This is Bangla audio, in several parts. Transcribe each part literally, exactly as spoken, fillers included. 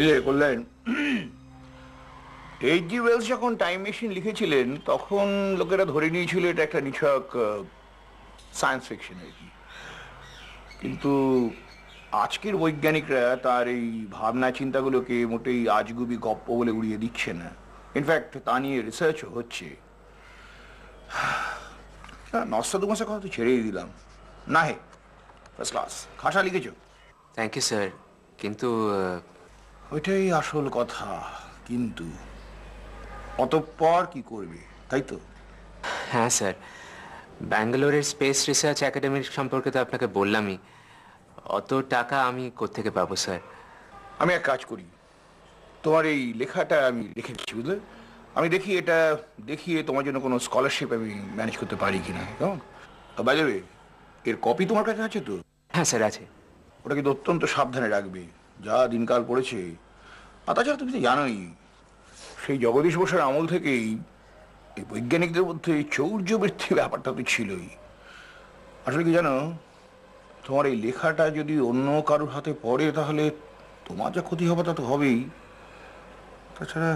বুঝলে কল্যাণ, এইচ জি ওয়েলস যখন টাইম মেশিন লিখেছিলেন তখন লোকেরা ধরে নিয়েছিল এটা একটা নিছক সায়েন্স ফিকশন আর কি। কিন্তু আজকের বৈজ্ঞানিকরা তার এই ভাবনা চিন্তাগুলোকে মোটেই আজগুবি গপ্প বলে উড়িয়ে দিচ্ছে না। ইনফ্যাক্ট তা নিয়ে রিসার্চও হচ্ছে। নস্তা দু মাসের কথা তো ছেড়েই দিলাম। না হে, ফার্স্ট ক্লাস খাসা লিখেছ। থ্যাংক ইউ স্যার, কিন্তু ওইটাই আসল কথা। কিন্তু অতঃপর কি করবে, তাই তো? হ্যাঁ স্যার, ব্যাঙ্গালোরের স্পেস রিসার্চ একাডেমির সম্পর্কে তো আপনাকে বললামই। অত টাকা আমি কোত্থেকে পাবো স্যার? আমি এক কাজ করি, তোমার এই লেখাটা আমি লিখে দিচ্ছি বুঝলে। আমি দেখি এটা দেখিয়ে তোমার জন্য কোনো স্কলারশিপ আমি ম্যানেজ করতে পারি কিনা। কেমন? বাই দ্য ওয়ে, এর কপি তোমার কাছে আছে তো? হ্যাঁ স্যার আছে। ওটা কিন্তু অত্যন্ত সাবধানে রাখবে, যা দিনকাল পড়েছে। আর তাছাড়া তুমি তো জানোই, সেই জগদীশ বোসের আমল থেকেই এই বৈজ্ঞানিকদের মধ্যে চৌর্যবৃত্তি ব্যাপারটা তো ছিলই। আসলে কি জানো, তোমার এই লেখাটা যদি অন্য কারোর হাতে পড়ে তাহলে তোমার যা ক্ষতি হবে তা তো হবেই। তাছাড়া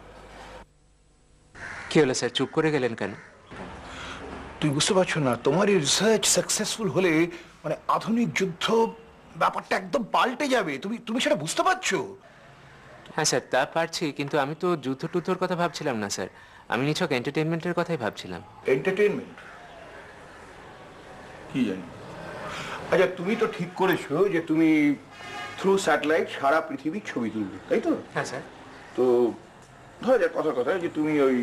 কি হলো স্যার, চুপ করে গেলেন কেন? তুমি বুঝতে পারছো না, তোমার এই রিসার্চ সাকসেসফুল হলে মানে আধুনিক যুদ্ধ ব্যাপারটা একদম পাল্টে যাবে। তুমি তুমি সেটা বুঝতে পারছো? হ্যাঁ স্যার, তা পারছি, কিন্তু আমি তো যুদ্ধ টুদ্ধর কথা ভাবছিলাম না স্যার। আমি নিছক এন্টারটেনমেন্টের কথাই ভাবছিলাম। এন্টারটেনমেন্ট কি জানি। আচ্ছা, তুমি তো ঠিক করেছো যে তুমি থ্রু স্যাটেলাইট সারা পৃথিবীর ছবি তুলবে, তাই তো? হ্যাঁ স্যার। তো ধরা যাক কথার কথা যে তুমি ওই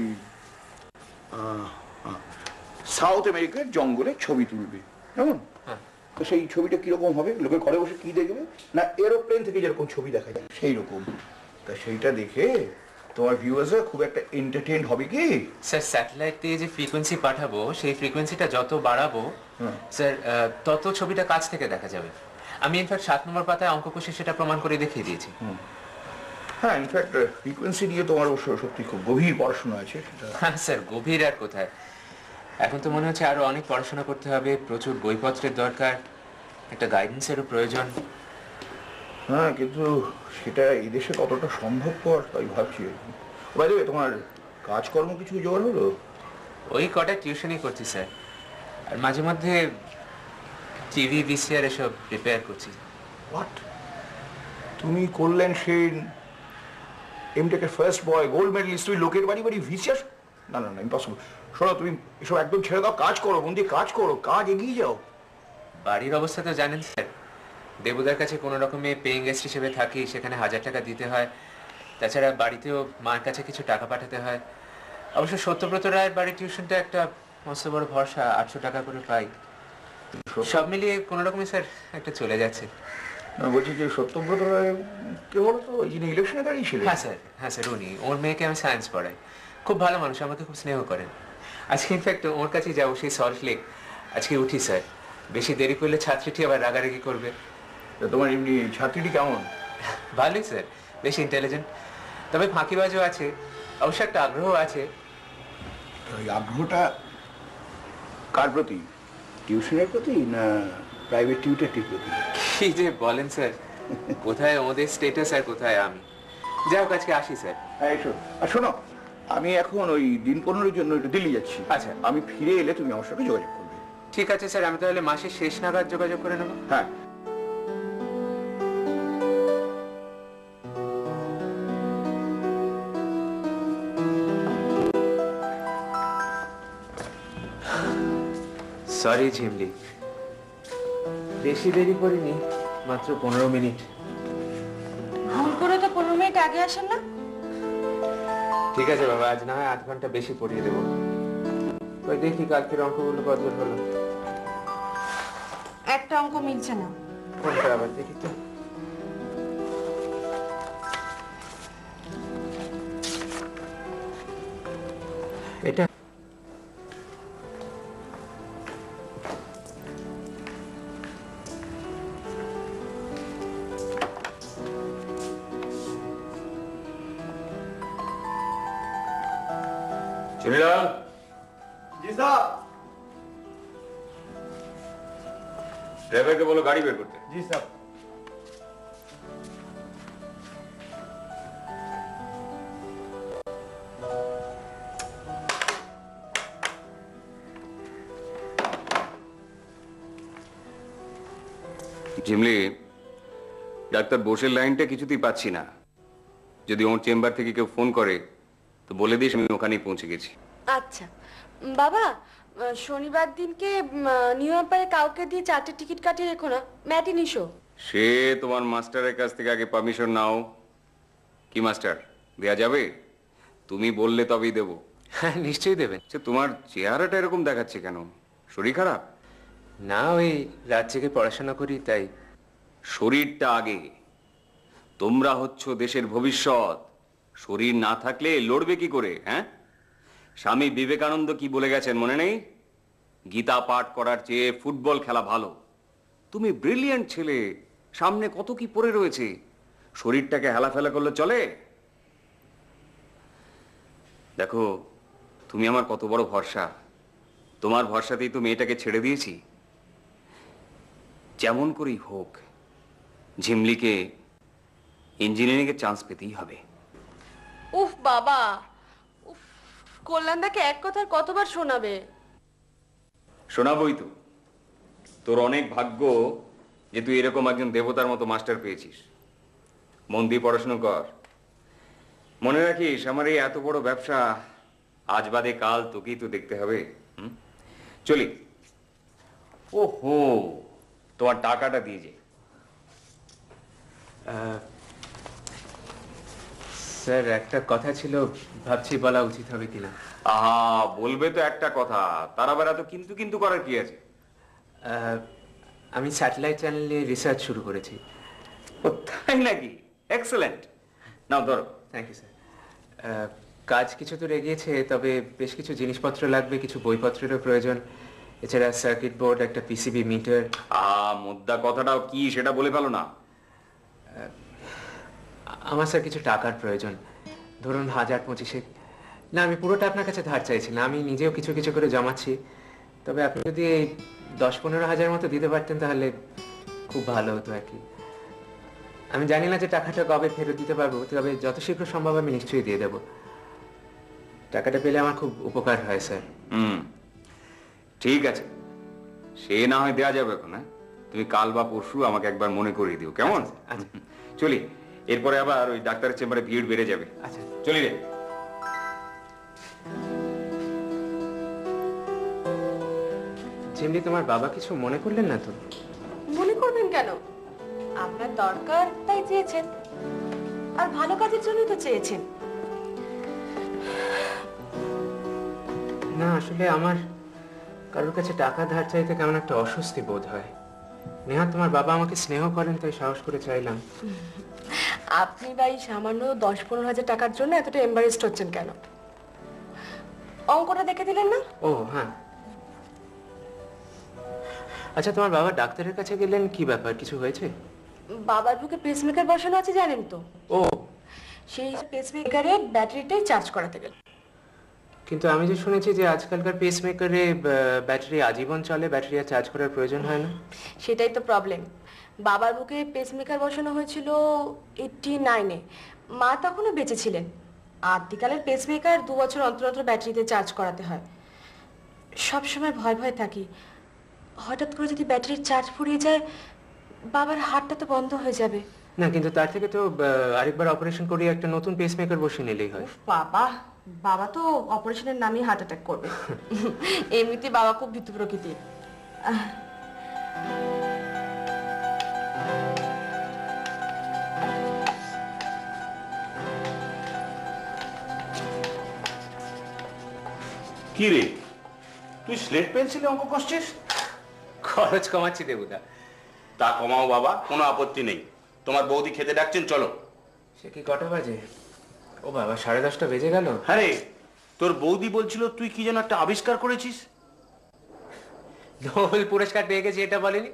সাউথ আমেরিকার জঙ্গলে ছবি তুলবে, কেমন? তো সেই ছবিটা কিরকম হবে? লোকে ঘরে বসে কি দেখবে না, এরোপ্লেন থেকে যেরকম ছবি দেখা যায় সেই রকম। তা সেইটা দেখে তোমার ভিউয়ার্সরা খুব একটা এন্টারটেইন হবে কি? স্যার, স্যাটেলাইট দিয়ে যে ফ্রিকোয়েন্সি পাঠাবো সেই ফ্রিকোয়েন্সিটা যত বাড়াবো স্যার তত ছবিটা কাছ থেকে দেখা যাবে। আমি ইনফ্যাক্ট সাত নম্বর পাতায় অঙ্ক কষে সেটা প্রমাণ করে দেখিয়ে দিয়েছি। হ্যাঁ, ইনফ্যাক্ট ফ্রিকোয়েন্সি নিয়ে তোমার অবশ্য সত্যি খুব গভীর পড়াশোনা আছে। হ্যাঁ স্যার, গভীর আর কোথায়, এখন তো মনে হচ্ছে আরো অনেক পড়াশোনা করতে হবে, প্রচুর বইপত্রের দরকার, একটা গাইডেন্সেরও প্রয়োজন। হ্যাঁ, কিন্তু সেটা এই দেশে কতটা সম্ভবপর তাই ভাবছি। বাই দ্য ওয়ে, তোমার কাজকর্ম কিছু জোগাড় হলো? ওই কটা টিউশনই করছি স্যার, আর মাঝে মধ্যে টিভি ভিসিআর এসব প্রিপেয়ার করছি। হোয়াট? তুমি কল্যাণ সেন, এমটেকের ফার্স্ট বয়, গোল্ড মেডেলিস্ট, তুই লোকের বাড়ি বাড়ি ভিসিআর? না না না, ইম্পসিবল। শোনো, তুমি এসব একদম ছেড়ে দাও, কাজ করো, মন দিয়ে কাজ করো, কাজ এগিয়ে যাও। বাড়ির অবস্থা তো জানেন স্যার, দেবুদার কাছে কোনো রকমে পেইং গেস্ট হিসেবে থাকি, সেখানে হাজার টাকা দিতে হয়। তাছাড়া বাড়িতেও মার কাছে কিছু টাকা পাঠাতে হয়। অবশ্য সত্যব্রত রায়ের বাড়ির টিউশনটা একটা মস্ত বড় ভরসা, আটশো টাকা করে পাই। সব মিলিয়ে কোনো রকমে স্যার একটা চলে যাচ্ছে। বলছি যে সত্যব্রত রায় কে বলো তো, ওই যিনি ইলেকশনে দাঁড়িয়েছিলেন? হ্যাঁ স্যার, হ্যাঁ স্যার, উনি। ওর মেয়েকে আমি সায়েন্স পড়াই, খুব ভালো মানুষ, আমাকে খুব স্নেহ করেন। আজকে ইনফ্যাক্ট ওর কাছেই যাবো, সেই সল্ট লেক। আজকে উঠি স্যার, বেশি দেরি করলে ছাত্রীটি আবার রাগারাগি করবে। তোমার এমনি ছাত্রীটি কেমন? ভালোই স্যার, বেশ ইন্টেলিজেন্ট, তবে ফাঁকিবাজও আছে, অবশ্য একটা আগ্রহ আছে। ওই আগ্রহটা কার প্রতি? টিউশনের প্রতি না প্রাইভেট টিউটারটির প্রতি? কি যে বলেন স্যার, কোথায় ওদের স্টেটাস আর কোথায় আমি। যাই হোক, আজকে আসি স্যার। হ্যাঁ এসো। আর শোনো, আমি এখন ওই দিন পনেরোর জন্য একটু দিল্লি যাচ্ছি। আচ্ছা, আমি ফিরে এলে তুমি আমার সাথে যোগাযোগ করবে। ঠিক আছে স্যার, আমি তাহলে মাসের শেষ নাগাদ যোগাযোগ করে নেব। হ্যাঁ। সরি ঝিমলি, বেশি দেরি করিনি, মাত্র পনেরো মিনিট। ভুল করে তো পনেরো মিনিট আগে আসেন না। ঠিক আছে বাবা, আজ না হয় আধ ঘন্টা বেশি পড়িয়ে দেবো। ওই দেখি কালকের অঙ্কগুলো কতদূর হলো। একটা অঙ্ক মিলছে না। কোনটা আবার দেখি তো। এটা চুনিলাল। জি স্যার। ড্রাইভারকে বলো গাড়ি বের করতে। জি স্যার। ঝিমলি, ডাক্তার বোসের লাইনটা কিছুতেই পাচ্ছি না। যদি ওর চেম্বার থেকে কেউ ফোন করে তো বলে দিস আমি ওখানেই পৌঁছে গেছি। আচ্ছা উম, বাবা আহ, শনিবার দিনকে উম, আহ, নিউ এম্পায়ারে কাউকে দিয়ে চারটে টিকিট কাটিয়ে রেখো না, ম্যাটিনি শো। সে তোমার মাস্টারের কাছ থেকে আগে পারমিশন নাও। কি মাস্টার, দেয়া যাবে? তুমি বললে তবেই দেবো। হ্যাঁ, নিশ্চয়ই দেবেন। আচ্ছা, তোমার চেহারাটা এরকম দেখাচ্ছে কেন? শরীর খারাপ? না, ওই রাত জেগে পড়াশোনা করি তাই। শরীরটা আগে। তোমরা হচ্ছ দেশের ভবিষ্যৎ। শরীর না থাকলে লড়বে কি করে? হ্যাঁ, স্বামী বিবেকানন্দ কি বলে গেছেন মনে নেই? গীতা পাঠ করার চেয়ে ফুটবল খেলা ভালো। তুমি ব্রিলিয়ান্ট ছেলে, সামনে কত কি পড়ে রয়েছে। শরীরটাকে হেলাফেলা করলে চলে? দেখো, তুমি আমার কত বড় ভরসা। তোমার ভরসাতেই তো মেয়েটাকে ছেড়ে দিয়েছি। যেমন করেই হোক ঝিমলিকে ইঞ্জিনিয়ারিং এর চান্স পেতেই হবে। উফ বাবা, উফ, কল্যাণদাকে এক কথার কতবার শোনাবে? শোনাবই তো। তোর অনেক ভাগ্য যে তুই এরকম একজন দেবতার মতো মাস্টার পেয়েছিস। মন দিয়ে পড়াশোনা কর। মনে রাখিস, আমার এই এত বড় ব্যবসা আজ বাদে কাল তোকেই তো দেখতে হবে। হুম? চলি। ও হো, তোমার টাকাটা দিয়ে যে। আহ, স্যার, একটা কথা ছিল, ভাবছি বলা উচিত হবে কিনা। আহা, বলবে তো একটা কথা, তার আবার এত কিন্তু কিন্তু করার কি আছে? আহ, আমি স্যাটেলাইট চ্যানেল নিয়ে রিসার্চ শুরু করেছি। ও তাই নাকি? এক্সেলেন্ট। নাও ধরো। Thank you sir. কাজ কিছু দূর এগিয়েছে, তবে বেশ কিছু জিনিসপত্র লাগবে, কিছু বইপত্রেরও প্রয়োজন। এছাড়া সার্কিট বোর্ড, একটা পিসিবি মিটার। আ মুদ্রা কথাটাও কি সেটা বলে ফেলো না। আমার স্যার কিছু টাকার প্রয়োজন, ধরুন হাজার পঁচিশে। না, আমি পুরোটা আপনার কাছে ধার চাইছি না, আমি নিজেও কিছু কিছু করে জমাচ্ছি। তবে আপনি যদি এই দশ পনেরো হাজার মতো দিতে পারতেন তাহলে খুব ভালো হতো আর কি। আমি জানি না যে টাকাটা কবে ফেরত দিতে পারবো, তবে যত শীঘ্র সম্ভব আমি নিশ্চয়ই দিয়ে দেবো। টাকাটা পেলে আমার খুব উপকার হয় স্যার। হুম, ঠিক আছে, সে না হয় দেয়া যাবে এখন। হ্যাঁ, তুমি কাল বা পরশু আমাকে একবার মনে করিয়ে দিও, কেমন? আচ্ছা। চলি, এরপরে আবার ওই ডাক্তারের চেম্বারে ভিড় বেড়ে যাবে। আচ্ছা, চলি রে। যেমনি তোমার বাবা কিছু মনে করলেন না তো? মনে করবেন কেন? আপনার দরকার তাই চেয়েছেন, আর ভালো কাজের জন্যই তো চেয়েছেন। না, আসলে আমার কারোর কাছে টাকা ধার চাইতে কেমন একটা অস্বস্তি বোধ হয়। নেহা, তোমার বাবা আমাকে স্নেহ করেন তাই সাহস করে চাইলাম। আপনি বা এই সামান্য দশ পনেরো হাজার টাকার জন্য এতটা এম্বারেসড হচ্ছেন কেন? অঙ্কটা দেখে দিলেন না? ও হ্যাঁ। আচ্ছা, তোমার বাবা ডাক্তারের কাছে গেলেন, কি ব্যাপার, কিছু হয়েছে? বাবার বুকে পেসমেকার বসানো আছে, জানেন তো? ও, সেই পেসমেকারের ব্যাটারিটাই চার্জ করাতে গেল। কিন্তু আমি যে শুনেছি যে আজকালকার পেসমেকারে ব্যাটারি আজীবন চলে, ব্যাটারি আর চার্জ করার প্রয়োজন হয় না। সেটাই তো প্রবলেম। বাবার বুকে পেসমেকার বসানো হয়েছিল এইটটি নাইনে, মা তখনও বেঁচে ছিলেন। আদিকালের পেসমেকার দু বছর অন্তর অন্তর ব্যাটারিতে চার্জ করাতে হয়। সবসময় ভয় ভয় থাকি, হঠাৎ করে যদি ব্যাটারির চার্জ ফুরিয়ে যায় বাবার হার্টটা তো বন্ধ হয়ে যাবে। না, কিন্তু তার থেকে তো আহ, আরেকবার অপারেশন করিয়ে একটা নতুন পেসমেকার বসিয়ে নিলেই হয়। বাবা বাবা তো অপারেশনের নামই হার্ট অ্যাটাক করবে। এমনিতে বাবা খুব ভীতু প্রকৃতির। কি রে, তুই স্লেট পেন্সিলে অঙ্ক কষছিস? খরচ কমাচ্ছি দেবুদা। তা কমাও বাবা, কোনো আপত্তি নেই। তোমার বৌদি খেতে ডাকছেন, চলো। সে কি কটা বাজে? ও বাবা, সাড়ে দশটা বেজে গেল। হ্যাঁ রে, তোর বৌদি বলছিল তুই কি যেন একটা আবিষ্কার করেছিস। নোবেল পুরস্কার পেয়ে গেছি, এটা বলেনি?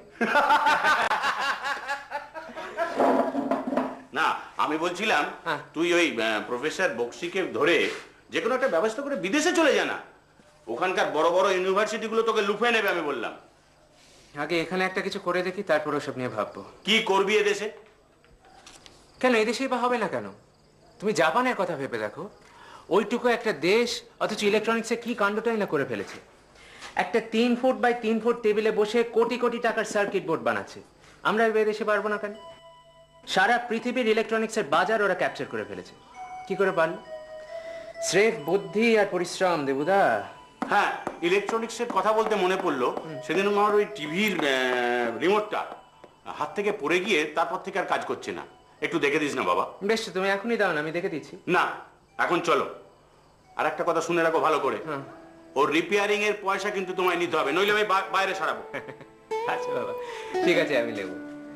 না, আমি বলছিলাম হ্যাঁ। তুই ওই প্রফেসর বক্সিকে ধরে যে কোনো একটা ব্যবস্থা করে বিদেশে চলে যা না। ওখানকার বড় বড় ইউনিভার্সিটিগুলো তোকে লুফে নেবে। আমি বললাম আগে এখানে একটা কিছু করে দেখি, তারপর ওসব নিয়ে ভাববো। কি করবি এদেশে? কেন এদেশেই বা হবে না কেন? তুমি জাপানের কথা ভেবে দেখো, ওইটুকু একটা দেশ, অথচ ইলেকট্রনিক্সে কি কাণ্ডটাই না করে ফেলেছে। একটা তিন ফুট বাই তিন ফুট টেবিলে বসে কোটি কোটি টাকার সার্কিট বোর্ড বানাচ্ছে। আমরা এর দেশে পারবো না কেন? সারা পৃথিবীর ইলেকট্রনিক্সের বাজার ওরা ক্যাপচার করে ফেলেছে। কি করে পারলো? স্রেফ বুদ্ধি আর পরিশ্রম, দেবুদা। হ্যাঁ, ইলেকট্রনিক্সের কথা বলতে মনে পড়লো, সেদিন আমার ওই টিভির রিমোটটা হাত থেকে পড়ে গিয়ে তারপর থেকে আর কাজ করছে না। একটু দেখে দিস না বাবা। বেশ, তুমি এখনই দাও না, আমি দেখে দিচ্ছি। না, এখন চলো। আর একটা কথা শুনে রাখো ভালো করে, ওর রিপেয়ারিং এর পয়সা কিন্তু তোমায় নিতে হবে, নইলে আমি বা- বাইরে সারাবো। আচ্ছা বাবা, ঠিক আছে, আমি নেব।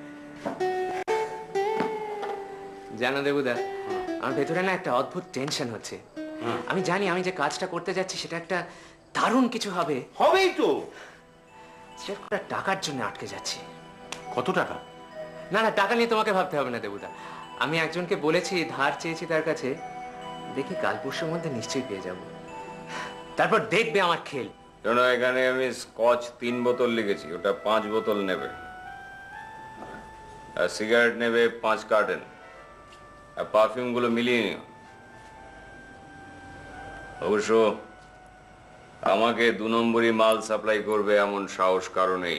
জানো দেবুদা, আমার ভেতরে না একটা অদ্ভুত টেনশন হচ্ছে। আমি জানি আমি যে কাজটা করতে যাচ্ছি সেটা একটা দারুণ কিছু হবে, হবেই তো। স্রেফ একটা টাকার জন্য আটকে যাচ্ছি। কত টাকা? না না, টাকা নিয়ে তোমাকে ভাবতে হবে না দেবুদা। আমি একজনকে বলেছি, ধার চেয়েছি তার কাছে, দেখি কাল পরশুর মধ্যে নিশ্চয়ই পেয়ে যাব। তারপর দেখবে আমার খেল। শোনো, এখানে আমি স্কচ তিন বোতল লিখেছি, ওটা পাঁচ বোতল নেবে। আর সিগারেট নেবে পাঁচ কার্টন। আর পারফিউম গুলো মিলিয়ে নিও। অবশ্য আমাকে দু নম্বরই মাল সাপ্লাই করবে এমন সাহস কারো নেই।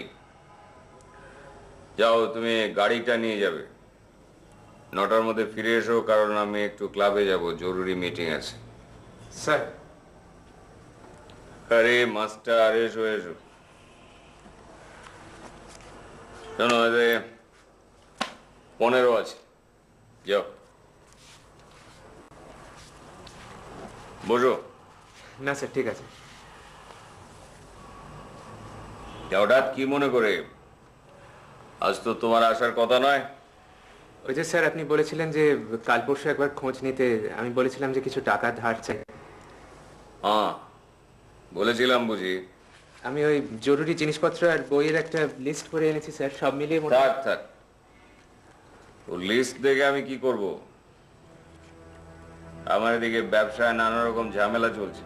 যাও, তুমি গাড়িটা নিয়ে যাবে। নটার মধ্যে ফিরে এসো, কারণ আমি একটু ক্লাবে যাব, জরুরি মিটিং আছে। স্যার, আরে মাস্টার, এসো এসো। শোনো, এতে পনেরো আছে, যাও বসো। না স্যার, ঠিক আছে। হঠাৎ কি মনে করে? আজ তো তোমার আসার কথা নয়। ওই যে স্যার, আপনি বলেছিলেন যে কাল পরশু একবার খোঁজ নিতে, আমি বলেছিলাম যে কিছু টাকা ধার চাই। হ্যাঁ, বলেছিলাম বুঝি। আমি ওই জরুরি জিনিসপত্র আর বইয়ের একটা লিস্ট করে এনেছি স্যার, সব মিলিয়ে মোট- থাক থাক, ও লিস্ট দেখে আমি কি করব? আমার এদিকে ব্যবসায় নানা রকম ঝামেলা চলছে।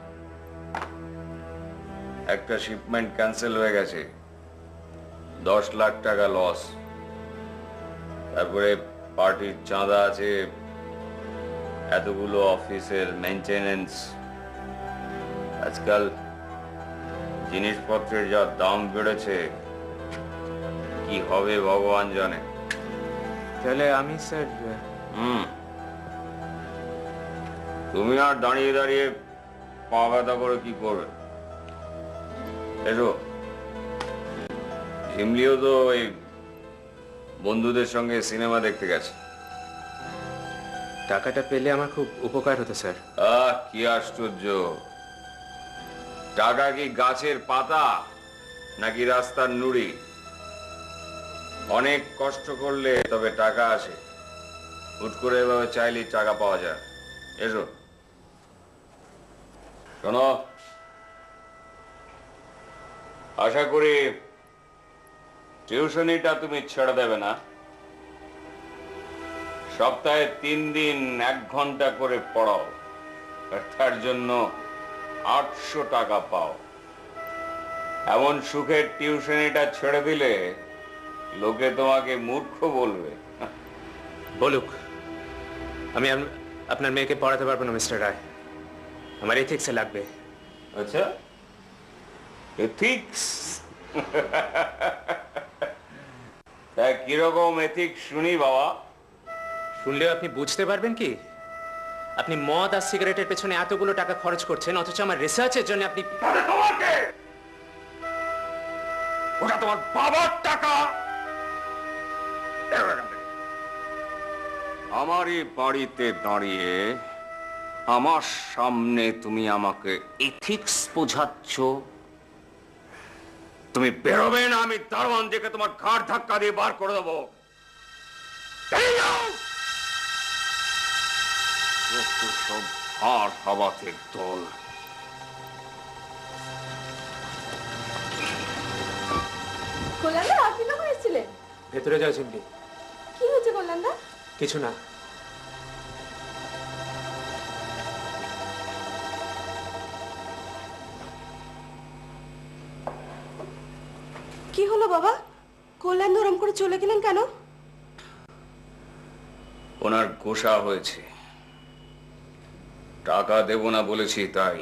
একটা শিপমেন্ট ক্যান্সেল হয়ে গেছে, দশ লাখ টাকা লস। তারপরে পার্টির চাঁদা আছে, এতগুলো অফিসের মেনটেনেন্স। আজকাল জিনিসপত্রের যা দাম বেড়েছে, কি হবে ভগবান জানে। তাহলে আমি স্যার, হুম, তুমি আর দাঁড়িয়ে দাঁড়িয়ে পা ব্যথা করে কি করবে? এসো। ঝিমলিও তো ওই বন্ধুদের সঙ্গে সিনেমা দেখতে গেছে। টাকাটা পেলে আমার খুব উপকার হতো স্যার। আহ, কি আশ্চর্য! টাকা কি গাছের পাতা নাকি রাস্তার নুড়ি? অনেক কষ্ট করলে তবে টাকা আসে, হুট করে এভাবে চাইলেই টাকা পাওয়া যায়। এসো। শোনো, আশা করি টিউশনিটা তুমি ছেড়ে দেবে না। সপ্তাহে তিন দিন এক ঘন্টা করে পড়াও, আর তার জন্য আটশো টাকা পাও। এমন সুখের টিউশনিটা ছেড়ে দিলে লোকে তোমাকে মূর্খ বলবে। বলুক, আমি আম- আপনার মেয়েকে পড়াতে পারবো না মিস্টার রায়, আমার এথিক্সে লাগবে। আচ্ছা, এথিক্স? তা কিরকম এথিক্স শুনি বাবা? শুনলেও আপনি বুঝতে পারবেন কি? আপনি মদ আর সিগারেটের পেছনে এতগুলো টাকা খরচ করছেন, অথচ আমার রিসার্চের জন্য আপনি তোমাকে, ওটা তোমার বাবার টাকা। আমারই বাড়িতে দাঁড়িয়ে আমার সামনে তুমি আমাকে এথিক্স বোঝাচ্ছ? তুমি বেরোবে না, আমি দারোয়ান দেখে তোমার ঘাড় ধাক্কা দিয়ে বার করে দেবো। বেরিয়ে যাও। যত সব ভার হাওয়াতে দল। কল্যাণদা, আপনি কখন এসেছিলেন? ভেতরে যাও চিমটি। কি হয়েছে কল্যাণদা? কিছু না। কি হলো বাবা? কল্যাণ ওরম করে চলে গেলেন কেন? ওনার গোসা হয়েছে, টাকা দেব না বলেছি তাই।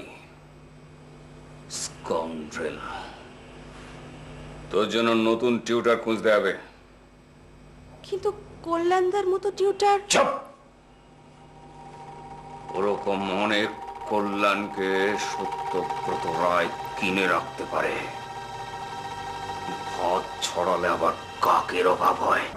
স্কাউন্ড্রেল। তোর জন্য নতুন টিউটার খুঁজতে হবে। কিন্তু কল্যাণদার মতো টিউটার। চুপ! ওরকম অনেক কল্যাণকে সত্যব্রত রায় কিনে রাখতে পারে। ভাত ছড়ালে আবার কাকের অভাব হয়।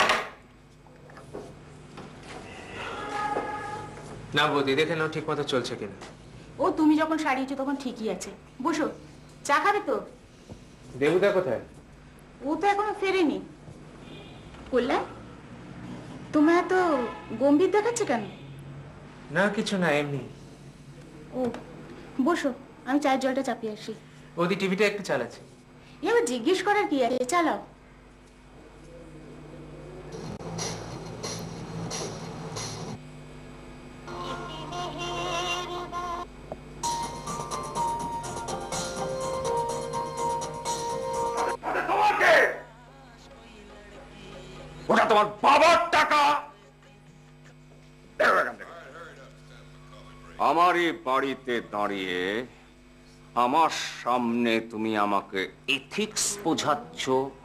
না বৌদি, দেখে নাও ঠিক মতো চলছে কিনা। ও তুমি যখন সারিয়েছো তখন ঠিকই আছে। বসো, চা খাবে তো? দেবুদা কোথায়? ও তো এখনো ফেরেনি। কল্যাণ, তোমার এত গম্ভীর দেখাচ্ছে কেন? না কিছু না, এমনি। ও বসো, আমি চায়ের জলটা চাপিয়ে আসি। বৌদি টিভিটা একটু চালাচ্ছে। এবার জিজ্ঞেস করার কি আছে, চালাও। ওটা তোমার বাবার টাকা। আমারই বাড়িতে দাঁড়িয়ে আমার সামনে তুমি আমাকে এথিক্স বোঝাচ্ছ?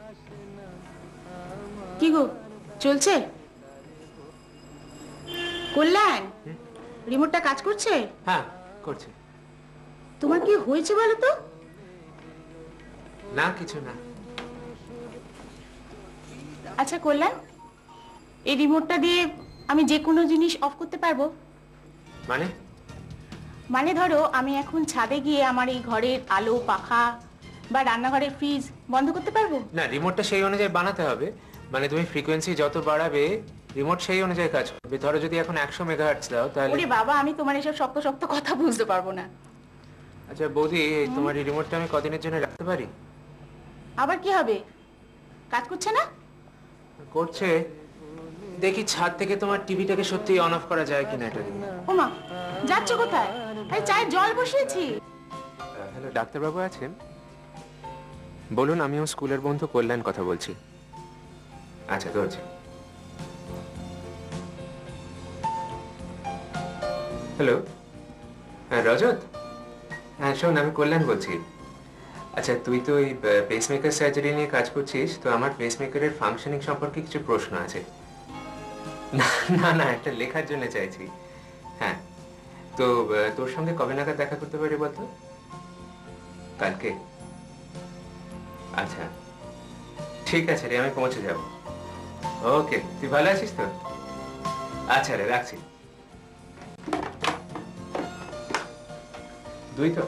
কি গো, চলছে? কল্যাণ, রিমোটটা কাজ করছে? হ্যাঁ করছে। তোমার কি হয়েছে বলো তো? না কিছু না। আচ্ছা কল্যাণ, এই রিমোটটা দিয়ে আমি যে কোনো জিনিস অফ করতে পারবো? মানে? মানে ধরো আমি এখন ছাদে গিয়ে আমার এই ঘরের আলো, পাখা বা রান্নাঘরের ফ্রিজ বন্ধ করতে পারবো? না, রিমোটটা সেই অনুযায়ী বানাতে হবে। মানে তুমি ফ্রিকোয়েন্সি যত বাড়াবে রিমোট সেই অনুযায়ী কাজ করবে। ধরো যদি এখন একশো মেগাহার্টজ দাও তাহলে। ওরে বাবা, আমি তোমার এসব শক্ত শক্ত কথা বুঝতে পারবো না। আচ্ছা বৌদি, এই তোমার এই রিমোটটা আমি কদিনের জন্য রাখতে পারি? আবার কি হবে? কাজ করছে না? করছে। দেখি ছাদ থেকে তোমার টিভিটাকে সত্যি অন অফ করা যায় কিনা এটা দেখি। ওমা, যাচ্ছ কোথায়? আরে চায়ের জল বসিয়েছি। হ্যালো, ডাক্তারবাবু আছেন? বলুন, আমিও স্কুলের বন্ধু কল্যাণ কথা বলছি। আচ্ছা ধরছি। হ্যালো, হ্যাঁ রজত। হ্যাঁ শোন, আমি কল্যাণ বলছি। আচ্ছা তুই তো ওই পেসমেকার সার্জারি নিয়ে কাজ করছিস, তো আমার পেসমেকারের ফাংশনিং সম্পর্কে কিছু প্রশ্ন আছে। না না না, একটা লেখার জন্য চাইছি। হ্যাঁ, তো তোর সঙ্গে কবে নাগাদ দেখা করতে পারি বলতো? কালকে? আচ্ছা ঠিক আছে রে, আমি পৌঁছে যাব। ওকে, তুই ভালো আছিস তো? আচ্ছা রে, রাখছি। দুই তো?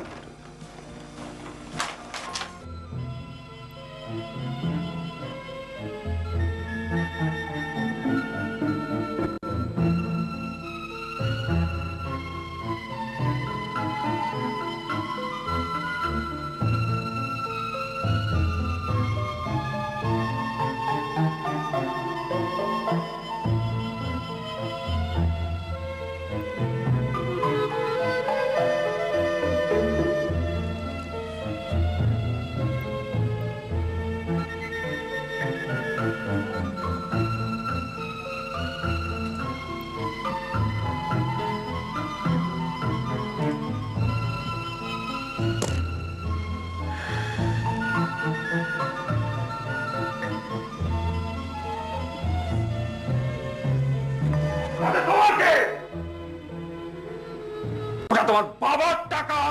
ওটা তোমার বাবার টাকা।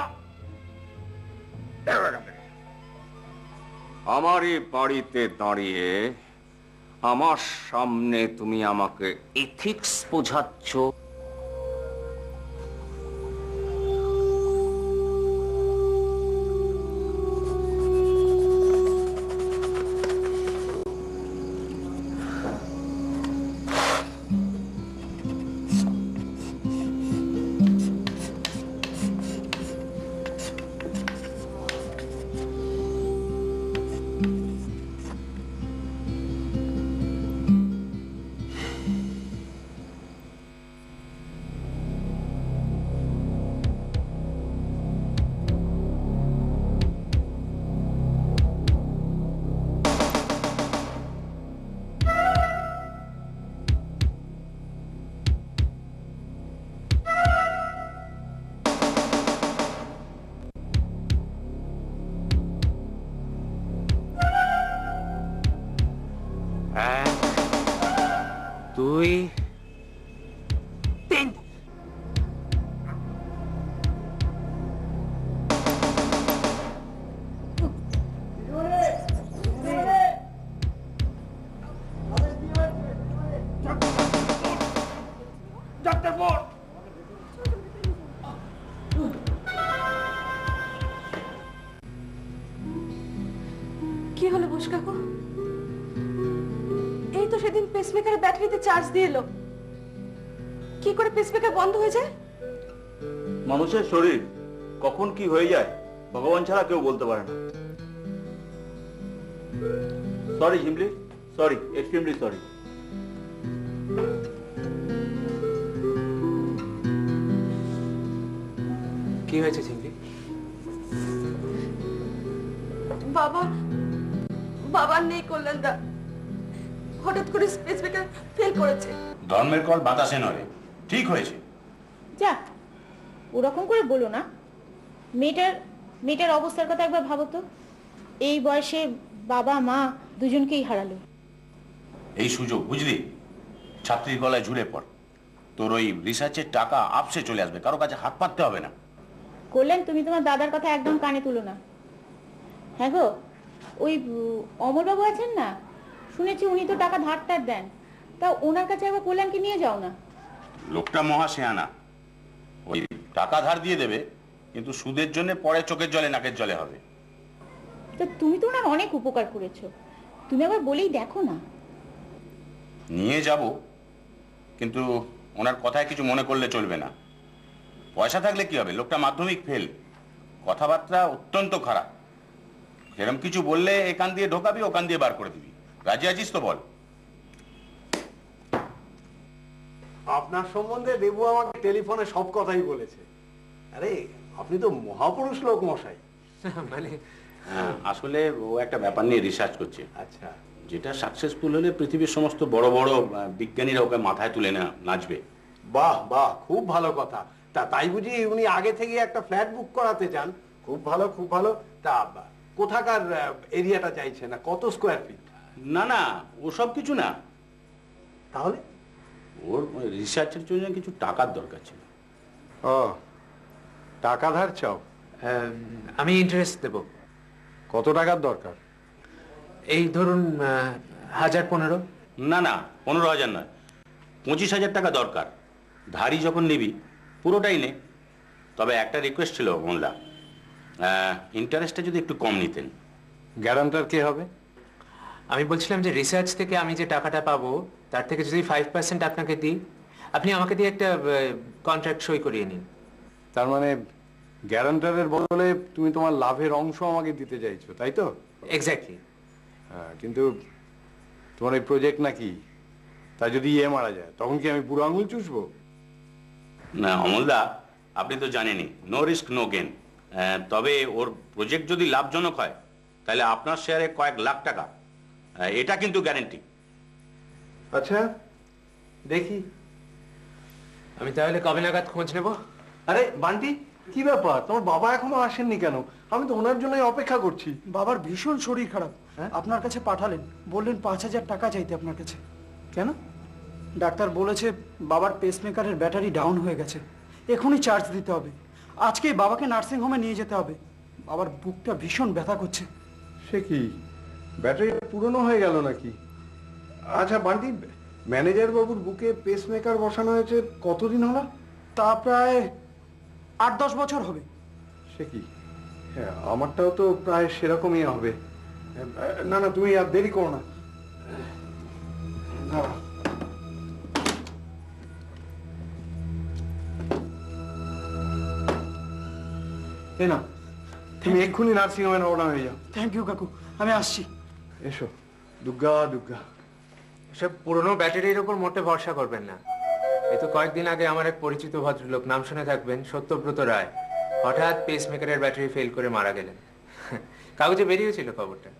আমারই বাড়িতে দাঁড়িয়ে আমার সামনে তুমি আমাকে এথিক্স বোঝাচ্ছ? দুই তিন। কি হলো বোস কাকু? এই তো সেদিন পেসমেকারের ব্যাটারিতে চার্জ দিয়ে এলো, কি করে পেসমেকার বন্ধ হয়ে যায়? মানুষের শরীর কখন কি হয়ে যায় ভগবান ছাড়া কেউ বলতে পারে না। Sorry Jhimli, sorry, extremely sorry. কি হয়েছে ঝিমলি? বাবা বাবার নেই কল্যাণদা, হঠাৎ করে পেসমেকার ফেল করেছে। ধর্মের কল বাতাসে নড়ে, ঠিক হয়েছে। যা, ওরকম করে বলো না। মেয়েটার মেয়েটার অবস্থার কথা একবার ভাবো তো। এই বয়সে বাবা মা দুজনকেই হারালো। এই সুযোগ বুঝলি, ছাত্রীর গলায় ঝুলে পড়। তোর ওই রিসার্চের টাকা আপসে চলে আসবে, কারো কাছে হাত পাততে হবে না। কল্যাণ, তুমি তোমার দাদার কথা একদম কানে তুলো না। হ্যাঁ গো, ওই উম, অমরবাবু আছেন না, শুনেছি উনি তো টাকা ধার টার দেন। তা ওনার কাছে একবার কল্যাণকে নিয়ে যাও না। লোকটা মহা শেয়ানা, ওই টাকা ধার দিয়ে দেবে, কিন্তু সুদের জন্য পরে চোখের জলে নাকের জলে হবে। তো তুমি তো ওনার অনেক উপকার করেছো, তুমি একবার বলেই দেখো না। নিয়ে যাব, কিন্তু ওনার কথায় কিছু মনে করলে চলবে না। পয়সা থাকলে কি হবে, লোকটা মাধ্যমিক ফেল, কথাবার্তা অত্যন্ত খারাপ। সেরকম কিছু বললে এখান দিয়ে ঢোকাবি, ওখান দিয়ে বার করে দিবি। রাজি আছিস তো বল? আপনার সম্বন্ধে দেবু আমাকে টেলিফোনে সব কথাই বলেছে। আরে আপনি তো মহাপুরুষ লোক মশাই। মানে হ্যাঁ, আসলে ও একটা ব্যাপার নিয়ে রিসার্চ করছে, আচ্ছা, যেটা সাকসেসফুল হলে পৃথিবীর সমস্ত বড় বড় আহ, বিজ্ঞানীরা ওকে মাথায় তুলে না নাচবে। বাহ বাহ, খুব ভালো কথা। তা তাই বুঝি উনি আগে থেকে একটা ফ্ল্যাট বুক করাতে চান? খুব ভালো, খুব ভালো। তা কোথাকার এরিয়াটা চাইছে, না কত স্কোয়ার ফিট? না না, ওসব কিছু না, তাহলে? ওর রিসার্চের জন্য কিছু টাকার দরকার ছিল। ও, টাকা ধার চাও? আহ, আমি ইন্টারেস্ট দেব। কত টাকার দরকার? এই ধরুন আহ, হাজার পনেরো। না না, পনেরো হাজার নয়, পঁচিশ হাজার টাকা দরকার। ধারি যখন নিবি পুরোটাই নে। তবে একটা রিকোয়েস্ট ছিল মোল্লা, ইন্টারেস্টটা যদি একটু কম নিতেন। গ্যারান্টার কে হবে? আমি বলছিলাম যে রিসার্চ থেকে আমি যে টাকাটা পাবো তার থেকে যদি ফাইভ পার্সেন্ট আপনাকে দিই, আপনি আমাকে দিয়ে একটা কন্ট্রাক্ট সই করিয়ে নিন। তার মানে গ্যারান্টারের বদলে তুমি তোমার লাভের অংশ আমাকে দিতে চাইছো, তাই তো? এক্স্যাক্টলি। হ্যাঁ, কিন্তু তোমার এই প্রজেক্ট নাকি, তা যদি ইয়ে মারা যায় তখন কি আমি বুড়ো আঙুল চুষবো? না অমলদা, আপনি তো জানেনই, নো রিস্ক নো গেন। তবে ওর প্রজেক্ট যদি লাভজনক হয় তাহলে আপনার শেয়ারে কয়েক লাখ টাকা, আহ, এটা কিন্তু গ্যারেন্টি। আচ্ছা, দেখি। আমি তাহলে কবে নাগাদ খোঁজ নেব? আরে বান্টি, কি ব্যাপার? তোমার বাবা এখনো আসেননি কেন? আমি তো ওনার জন্যই অপেক্ষা করছি। বাবার ভীষণ শরীর খারাপ, আপনার কাছে পাঠালেন, বললেন পাঁচ হাজার টাকা চাইতে আপনার কাছে। কেন? ডাক্তার বলেছে বাবার পেসমেকারের ব্যাটারি ডাউন হয়ে গেছে, এখনই চার্জ দিতে হবে। আজকেই বাবাকে নার্সিং হোমে নিয়ে যেতে হবে। বাবার বুকটা ভীষণ ব্যথা করছে। সে কি, ব্যাটারি পুরনো হয়ে গেল নাকি? আচ্ছা বান্টি, ম্যানেজার বাবুর বুকে পেসমেকার বসানো হয়েছে কতদিন হলো? তা প্রায় আট দশ বছর হবে। সে কি, হ্যাঁ আমারটাও তো প্রায় সেরকমই হবে। না না, তুমি আর দেরি করো না। দাঁড়াও। এই না, তুমি এক্ষুনি নার্সিং হোমে রওনা হয়ে যাও। থ্যাংক ইউ কাকু, আমি আসছি। এসো। দুর্গা দুর্গা। সব পুরনো ব্যাটারির উপর মোটে ভরসা করবেন না। এই তো কয়েকদিন আগে আমার এক পরিচিত ভদ্রলোক, নাম শুনে থাকবেন, সত্যব্রত রায়, হঠাৎ পেসমেকারের ব্যাটারি ফেল করে মারা গেলেন। কাগজে বেরিয়েছিল খবরটা।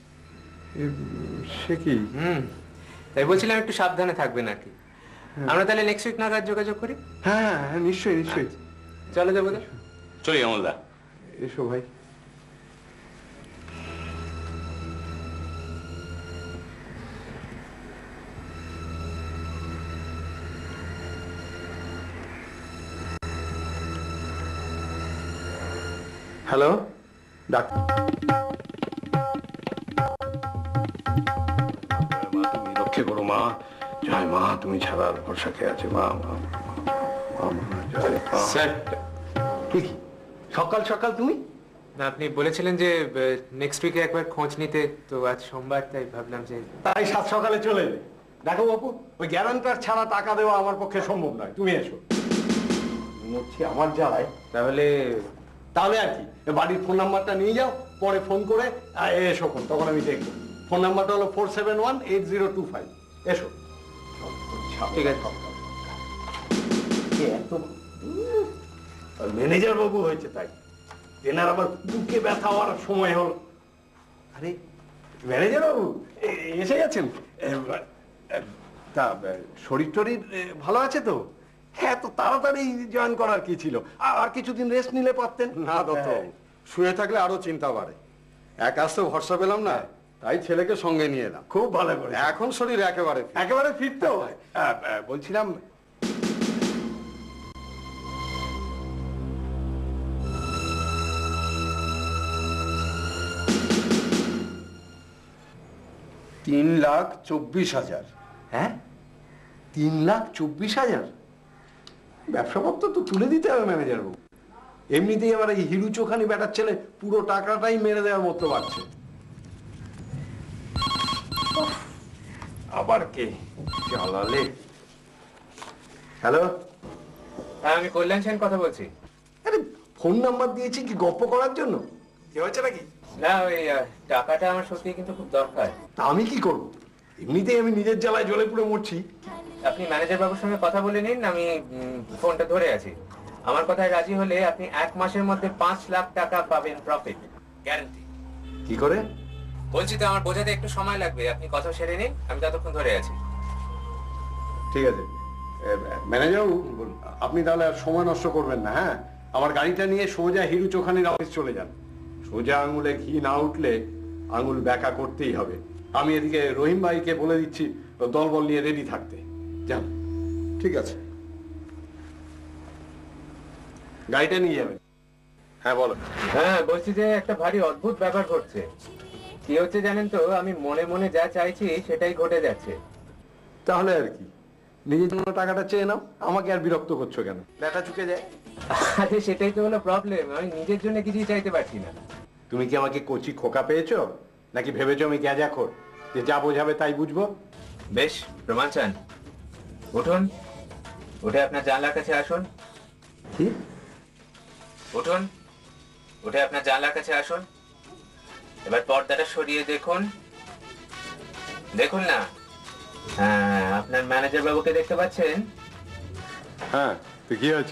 সে কি? হুম, তাই বলছিলাম একটু সাবধানে থাকবেন আর কি। আমরা তাহলে নেক্সট উইক নাগাদ যোগাযোগ করি। হ্যাঁ হ্যাঁ, নিশ্চয়ই নিশ্চয়ই। চলো যাবো। চলি অমলদা। এসো ভাই। হ্যালো ডাক্তার, মা তুমি রক্ষে করো মা, জয় মা, তুমি ছাড়া আর ভরসা খেয়ে আছে মা, মা, মা, মা, জয় মা। স্যার, কি কি সকাল সকাল তুমি? না আপনি বলেছিলেন যে নেক্সট উইকে একবার খোঁজ নিতে, তো আজ সোমবার তাই ভাবলাম যে তাই সাত সকালে চলে এলে। দেখো বাপু, ওই গ্যারান্টার ছাড়া টাকা দেওয়া আমার পক্ষে সম্ভব নয়, তুমি এসো। মরছি আমার জ্বালায়। তাহলে তাহলে আর কি, বাড়ির ফোন নাম্বারটা নিয়ে যাও, পরে ফোন করে আহ, এসো, কোন তখন আমি দেখবো। ফোন নাম্বারটা হলো four seven one eight zero two five. এসো। ঠিক আছে। এত ম্যানেজার বাবু হয়েছে তাই, তেনার আবার বুকে ব্যথা হওয়ার সময় হলো। আরে ম্যানেজার বাবু এ- এসে গেছেন? এ, এ, তা এ, শরীর টরীর এ, ভালো আছে তো? হ্যাঁ, তো তাড়াতাড়ি জয়েন করার কি ছিল, আ- আর কিছুদিন রেস্ট নিলে পারতেন। না দত্ত, শুয়ে থাকলে আরো চিন্তা বাড়ে। এক আসতে ভরসা পেলাম না, তাই ছেলেকে সঙ্গে নিয়ে এলাম। খুব ভালো করে, এখন শরীর একেবারে fit। একেবারে ফিট তো। আ, আ, বলছিলাম তিন লাখ চব্বিশ হাজার। হ্যাঁ, তিন লাখ চব্বিশ হাজার ব্যবসাপত্র তো তুলে দিতে হবে ম্যানেজার বাবু। এমনিতেই আবার এই হিরু চোখানি ব্যাটার ছেলে পুরো টাকাটাই মেরে দেওয়ার মতো পারছে। আবার কে জ্বালালে? হ্যালো, হ্যাঁ আমি কল্যাণ সেন কথা বলছি। আরে ফোন নাম্বার দিয়েছি কি গপ্প করার জন্য? কি হয়েছে নাকি? না ওই আহ, টাকাটা আমার সত্যি কিন্তু খুব দরকার। তা আমি কি করব? এমনিতেই আমি নিজের জ্বালায় জ্বলে পুড়ে মরছি। আপনি ম্যানেজার বাবুর সঙ্গে কথা বলে নিন, আমি উম, ফোনটা ধরে আছি। আমার কথায় রাজি হলে আপনি এক মাসের মধ্যে পাঁচ লাখ টাকা পাবেন প্রফিট, গ্যারান্টি। কি করে? বলছি তো আমার বোঝাতে একটু সময় লাগবে, আপনি কথা সেরে নিন, আমি ততক্ষণ ধরে আছি। ঠিক আছে ম্যানেজার বাবু, আপনি তাহলে আর সময় নষ্ট করবেন না। হ্যাঁ, আমার গাড়িটা নিয়ে সোজা হিরু চোখানির অফিস চলে যান। সোজা আঙুলে ঘি না উঠলে আঙুল ব্যাকা করতেই হবে। আমি এদিকে রহিম ভাইকে বলে দিচ্ছি দলবল নিয়ে রেডি থাকতে। যান। ঠিক আছে। গাড়িটা নিয়ে যাবেন। হ্যাঁ বলো। হ্যাঁ বলছি যে একটা ভারী অদ্ভুত ব্যাপার ঘটছে। কি হচ্ছে জানেন তো, আমি মনে মনে যা চাইছি সেটাই ঘটে যাচ্ছে। তাহলে আর কি, নিজের জন্য টাকাটা চেয়ে নাও, আমাকে আর বিরক্ত করছো কেন? ব্যাটা চুকে যায়। আরে সেটাই তো হলো প্রবলেম, আমি নিজের জন্য কিছুই চাইতে পারছি না। তুমি কি আমাকে কচি খোকা পেয়েছো, নাকি ভেবেছো আমি গ্যাজাখোর যে যা বোঝাবে তাই বুঝবো? বেশ, প্রমাণ চান? উঠুন, উঠে আপনার জানলার কাছে আসুন। কি? উঠুন, উঠে আপনার জানলার কাছে আসুন। এবার পর্দাটা সরিয়ে দেখুন, দেখুন না। হ্যাঁ, আপনার ম্যানেজার বাবুকে দেখতে পাচ্ছেন? হ্যাঁ, তো কি হয়েছে?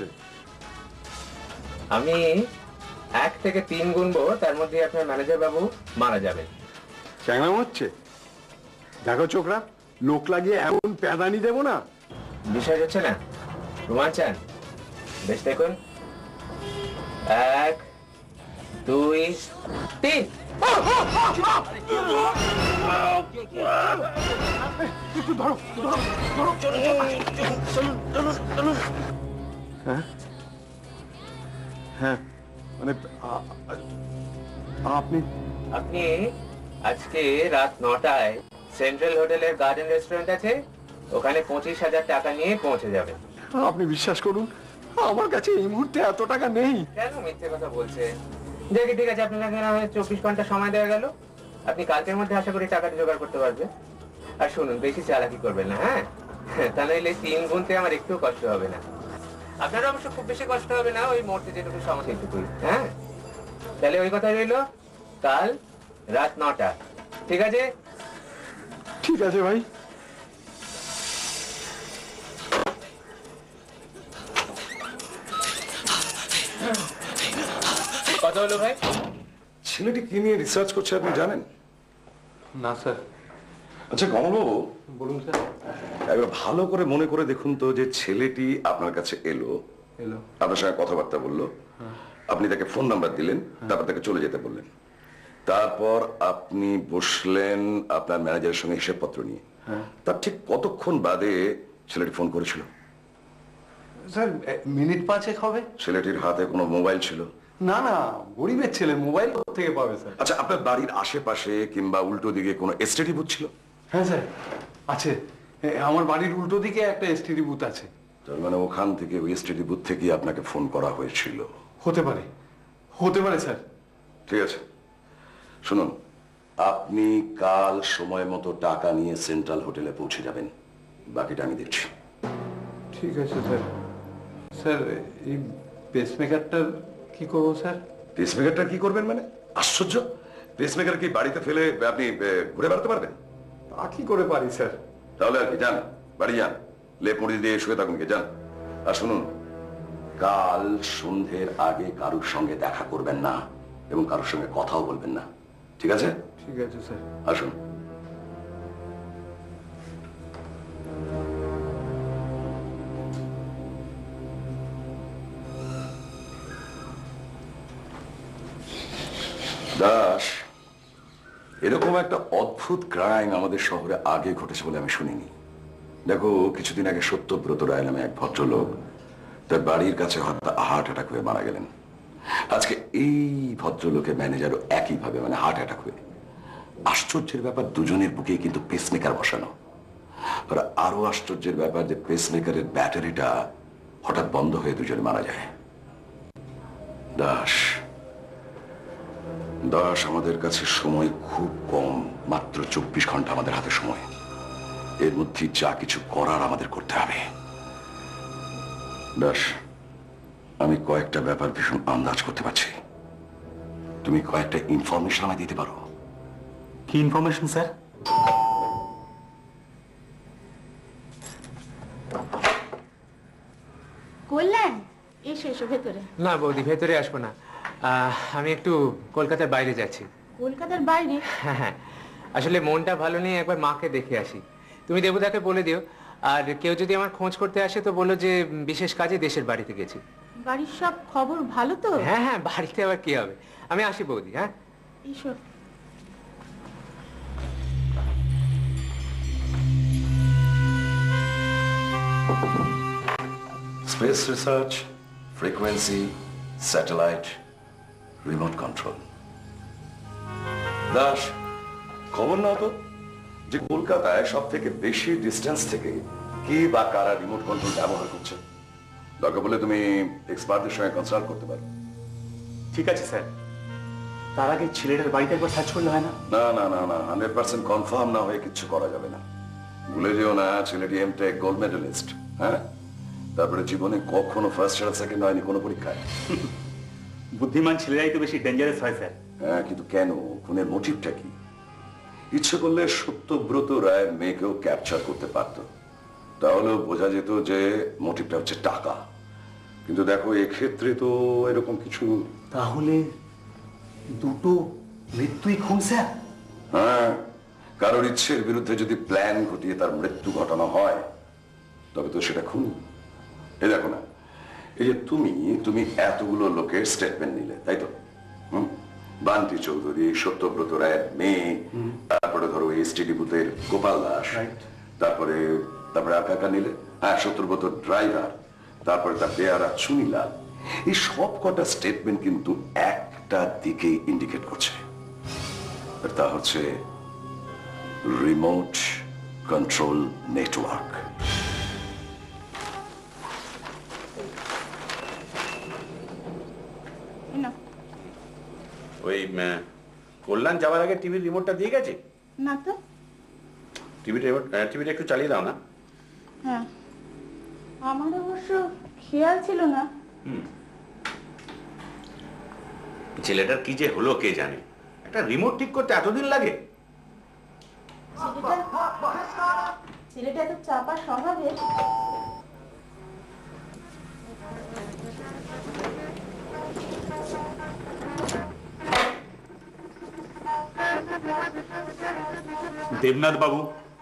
আমি এক থেকে তিন গুনবো, তার মধ্যে আপনার ম্যানেজার বাবু মারা যাবেন। চ্যাংরাম হচ্ছে? দেখো ছোকরা, লোক লাগিয়ে এমন প্যাদানি দেবো না। বিষয় হচ্ছে না, প্রমাণ চান? বেশ দেখুন, এক দুই তিন। একটু ধরো, ধরো, ধরো, চলো, চলো, চলো, চলো। হ্যাঁ, হ্যাঁ, মানে আ- আ- আপনি আপনি আজকে রাত নটায় সেন্ট্রাল হোটেলের গার্ডেন রেস্টুরেন্ট আছে, ওখানে পঁচিশ হাজার টাকা নিয়ে পৌঁছে যাবেন। আপনি বিশ্বাস করুন, আমার কাছে এই মুহূর্তে এত টাকা নেই। কেন মিথ্যে কথা বলছে? দেখি ঠিক আছে, আপনাকে না হয় চব্বিশ ঘন্টা সময় দেওয়া গেল, আপনি কালকের মধ্যে আশা করি টাকাটা জোগাড় করতে পারবেন। আর শুনুন, বেশি চালাকি করবেন না, হ্যাঁ? তা নাহলে তিন গুনতে আমার একটু কষ্ট হবে না। আপনারও অবশ্য খুব বেশি কষ্ট হবে না, ওই মুহূর্তে যেটুকু সমস্যা এইটুকুই। হ্যাঁ, তাহলে ওই কথা রইল, কাল রাত নটা, ঠিক আছে? ঠিক আছে ভাই। কথা হলো ভাই? ছেলেটি কি নিয়ে রিসার্চ করছে আপনি জানেন? না স্যার। আচ্ছা কমলবাবু, বলুন স্যার। একবার ভালো করে মনে করে দেখুন তো, যে ছেলেটি আপনার কাছে এলো, এলো, আপনার সঙ্গে কথাবার্তা বললো, আপনি তাকে ফোন নাম্বার দিলেন, তারপর তাকে চলে যেতে বললেন, তারপর আপনি বসলেন আপনার ম্যানেজারের সঙ্গে হিসেবপত্র নিয়ে, তার ঠিক কতক্ষণ বাদে ছেলেটি ফোন করেছিল? স্যার মিনিট পাঁচেক হবে। ছেলেটির হাতে কোনো মোবাইল ছিল? না না, গরিবের ছেলে, মোবাইল থেকে পাবে স্যার। আচ্ছা, আপনার বাড়ির আশেপাশে কিংবা উল্টো দিকে কোনো এসটিডি বুথ ছিল? হ্যাঁ স্যার, আছে। এ, আমার বাড়ির উল্টো দিকে একটা এসটিডি বুথ আছে। তার মানে ওখান থেকে ওই এসটিডি বুথ থেকে আপনাকে ফোন করা হয়েছিল? হতে পারে, হতে পারে স্যার। ঠিক আছে, শুনুন, আপনি কাল সময় মতো টাকা নিয়ে সেন্ট্রাল হোটেলে পৌঁছে যাবেন, বাকিটা আমি দেখছি। ঠিক আছে স্যার। স্যার, এই পেসমেকারটার কি করবো স্যার? পেসমেকারটা কি করবেন মানে? আশ্চর্য, পেসমেকার কি বাড়িতে ফেলে আপনি এ, ঘুরে বেড়াতে পারবেন? তা কি করে পারি স্যার? তাহলে আর কি, যান বাড়ি যান, লেপ মুড়ি দিয়ে শুয়ে থাকুন গিয়ে, যান। আর শুনুন, কাল সন্ধ্যের আগে কারুর সঙ্গে দেখা করবেন না এবং কারোর সঙ্গে কথাও বলবেন না, ঠিক আছে? ঠিক আছে স্যার। আসুন। দাস, এরকম একটা অদ্ভুত ক্রাইম আমাদের শহরে আগে ঘটেছে বলে আমি শুনিনি। দেখো, কিছুদিন আগে সত্যব্রত রায় নামে এক ভদ্রলোক তার বাড়ির কাছে হয়তো হার্ট অ্যাটাক হয়ে মারা গেলেন। আজকে এই ভদ্রলোকের ম্যানেজারও একইভাবে, মানে হার্ট অ্যাটাক হয়ে। আশ্চর্যের ব্যাপার, দুজনের বুকে কিন্তু পেসমেকার বসানো। আর আরো আশ্চর্যের ব্যাপার যে পেসমেকারের ব্যাটারিটা হঠাৎ বন্ধ হয়ে দুজনে মারা যায়। দাস দাস আমাদের কাছে সময় খুব কম, মাত্র চব্বিশ ঘন্টা আমাদের হাতে সময়। এর মধ্যে যা কিছু করার আমাদের করতে হবে। দাস, আমি কয়েকটা ব্যাপার ভীষণ আন্দাজ করতে পারছি। তুমি কয়েকটা ইনফরমেশন আমায় দিতে পারো? কি ইনফরমেশন স্যার? কল্যাণ, এসো এসো ভেতরে। না বৌদি, ভেতরে আসবো না। আহ, আমি একটু কলকাতার বাইরে যাচ্ছি। কলকাতার বাইরে? হ্যাঁ হ্যাঁ, আসলে মনটা ভালো নেই, একবার মাকে দেখে আসি। তুমি দেবুদাকে বলে দিও, আর কেউ যদি আমার খোঁজ করতে আসে তো বলো যে বিশেষ কাজে দেশের বাড়িতে গেছি। বাড়ির সব খবর ভালো তো? হ্যাঁ হ্যাঁ, বাড়িতে আবার কি হবে। আমি আসি বৌদি। হ্যাঁ, এসো। Space research, frequency, satellite, remote control. Das, খবর নাও তো যে কলকাতায় সব থেকে বেশি ডিস্টেন্স থেকে কে বা কারা রিমোট কন্ট্রোল ব্যবহার করছে। দরকার বলে তুমি এক্সপার্টদের সঙ্গে কনসাল্ট করতে পারো। ঠিক আছে স্যার, তার আগে ছেলেটার বাড়িতে একবার সার্চ করলে হয় না? না না না না, হান্ড্রেড পার্সেন্ট কনফার্ম না হয়ে কিচ্ছু করা যাবে না। ভুলে যেও না, ছেলেটি এমটেক গোল্ড মেডেলিস্ট। হ্যাঁ, তারপরে জীবনে কখনো ফার্স্ট আর সেকেন্ড হয়নি কোনো পরীক্ষায়। বুদ্ধিমান ছেলেরাই তো বেশি ডেঞ্জারাস হয় স্যার। হ্যাঁ, কিন্তু কেন? খুনের মোটিভটা কি? ইচ্ছে করলে সত্যব্রত রায়ের মেয়েকেও ক্যাপচার করতে পারত, তাহলেও বোঝা যেত যে মোটিভটা হচ্ছে টাকা। কিন্তু দেখো, এক্ষেত্রে তো এরকম কিছু। তাহলে দুটো মৃত্যুই খুন স্যার? হ্যাঁ, কারোর ইচ্ছের বিরুদ্ধে যদি প্ল্যান ঘটিয়ে তার মৃত্যু ঘটানো হয় তবে তো সেটা খুন। এই দেখো না, এই যে তুমি তুমি এতগুলো লোকের স্টেটমেন্ট নিলে, তাই তো? হুম, বান্টি চৌধুরী, সত্যব্রত রায়ের মেয়ে, তারপরে ধরো এসটিডি বুথের গোপাল দাস, তারপরে তারপরে আর কাকা নিলে, হ্যাঁ সত্যব্রত ড্রাইভার, তারপরে তার বেয়ারা চুনিলাল। এই সব কটা স্টেটমেন্ট কিন্তু একটা দিকে ইন্ডিকেট করছে, আর তা হচ্ছে রিমোট কন্ট্রোল নেটওয়ার্ক। ওই আহ, কল্যাণ যাওয়ার আগে টিভির রিমোটটা দিয়ে গেছে? না তো। টিভির রিমোট, টিভিটা একটু চালিয়ে দাও না। হ্যাঁ, আমার অবশ্য খেয়াল ছিল না। ছেলেটার কি যে হলো কে জানে, একটা রিমোট ঠিক করতে এতদিন লাগে? ছেলেটা ছেলেটা এত চাপা স্বভাবের। দেবনাথ বাবু।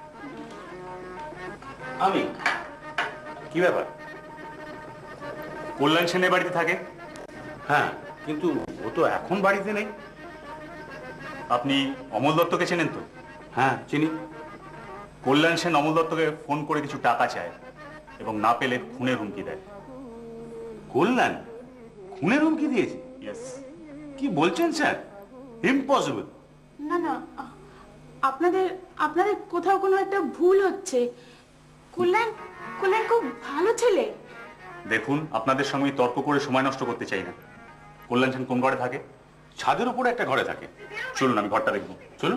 আমি? কি ব্যাপার? কল্যাণ সেনের বাড়িতে থাকে। হ্যাঁ, কিন্তু ও তো এখন বাড়িতে নেই। আপনি অমল দত্তকে চেনেন তো? হ্যাঁ, চিনি। কল্যাণ সেন অমল দত্তকে ফোন করে কিছু টাকা চায় এবং না পেলে খুনের হুমকি দেয়। কল্যাণ খুনের হুমকি দিয়েছে? ইয়েস। কি বলছেন স্যার? ইম্পসিবল। না না আ- আপনাদের আপনাদের কোথাও কোনো একটা ভুল হচ্ছে। কল্যাণ কল্যাণ খুব ভালো ছেলে। দেখুন, আপনাদের সঙ্গে তর্ক করে সময় নষ্ট করতে চাই না। কল্যাণ সেন কোন ঘরে থাকে? ছাদের উপরে একটা ঘরে থাকে। চলুন, আমি ঘরটা দেখবো। চলুন।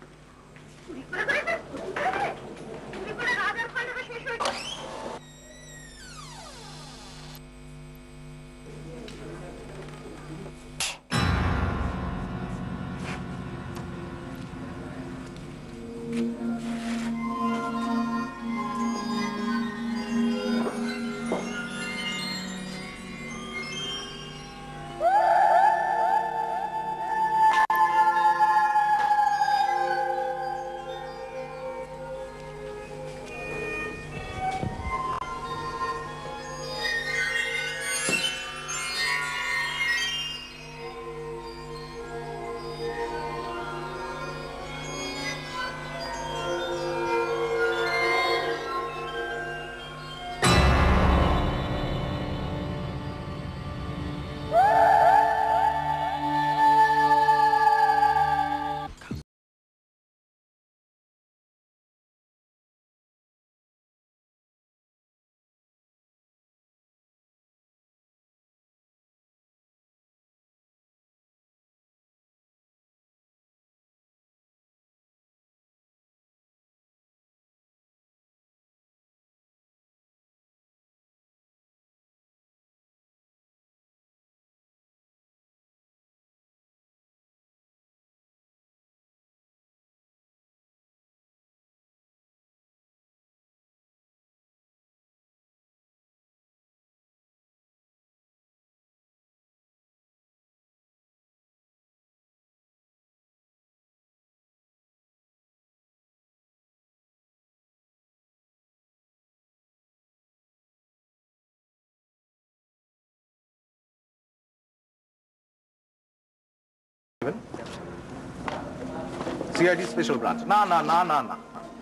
CID special branch. না না না না না,